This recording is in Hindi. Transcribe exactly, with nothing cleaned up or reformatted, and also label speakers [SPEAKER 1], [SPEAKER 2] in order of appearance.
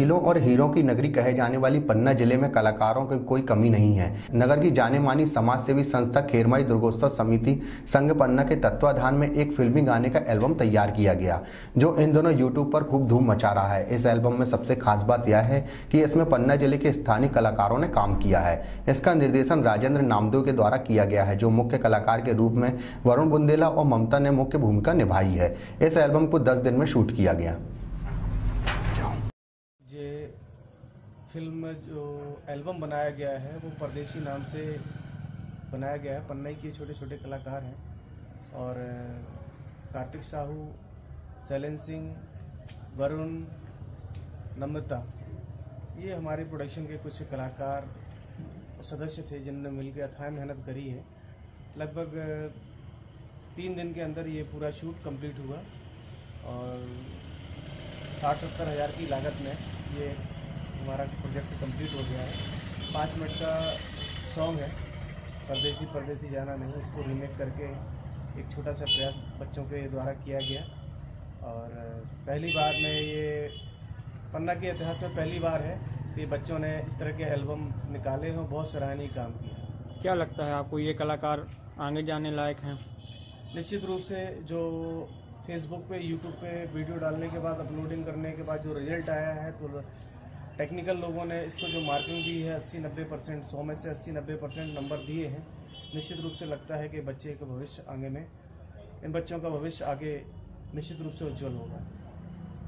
[SPEAKER 1] हीरों और हीरों की नगरी कहे जाने वाली पन्ना जिले में कलाकारों की कोई कमी नहीं है। नगर की जाने मानी समाज सेवी संस्था खेरमाई दुर्गोत्सव समिति संघ पन्ना के तत्वाधान में एक फिल्मी गाने का एल्बम तैयार किया गया, जो इन दोनों यूट्यूब पर खूब धूम मचा रहा है। इस एल्बम में सबसे खास बात यह है कि इसमें पन्ना जिले के स्थानीय कलाकारों ने काम किया है। इसका निर्देशन राजेंद्र नामदेव के द्वारा किया गया है, जो मुख्य कलाकार के रूप में वरुण बुंदेला और ममता ने मुख्य भूमिका निभाई है। इस एल्बम को दस दिन में शूट किया गया।
[SPEAKER 2] ये फिल्म जो एल्बम बनाया गया है वो परदेसी नाम से बनाया गया है। पन्ना के छोटे छोटे कलाकार हैं और कार्तिक साहू, शैलेंद्र सिंह, वरुण, नम्रता, ये हमारे प्रोडक्शन के कुछ कलाकार सदस्य थे जिन्होंने मिलकर अथाह मेहनत करी है। लगभग तीन दिन के अंदर ये पूरा शूट कंप्लीट हुआ और साठ सत्तर हज़ार की लागत में ये हमारा प्रोजेक्ट कंप्लीट हो गया है। पाँच मिनट का सॉन्ग है, परदेसी परदेसी जाना नहीं। इसको रीमेक करके एक छोटा सा प्रयास बच्चों के द्वारा किया गया और पहली बार में ये पन्ना के इतिहास में पहली बार है कि बच्चों ने इस तरह के एल्बम निकाले हैं। बहुत सराहनीय काम किया।
[SPEAKER 3] क्या लगता है आपको, ये कलाकार आगे जाने लायक हैं?
[SPEAKER 2] निश्चित रूप से जो फेसबुक पे, यूट्यूब पे वीडियो डालने के बाद, अपलोडिंग करने के बाद जो रिजल्ट आया है, तो टेक्निकल लोगों ने इसको जो मार्किंग दी है अस्सी नब्बे परसेंट, सौ में से अस्सी नब्बे परसेंट नंबर दिए हैं। निश्चित रूप से लगता है कि बच्चे का भविष्य आगे में, इन बच्चों का भविष्य आगे निश्चित रूप से उज्जवल होगा।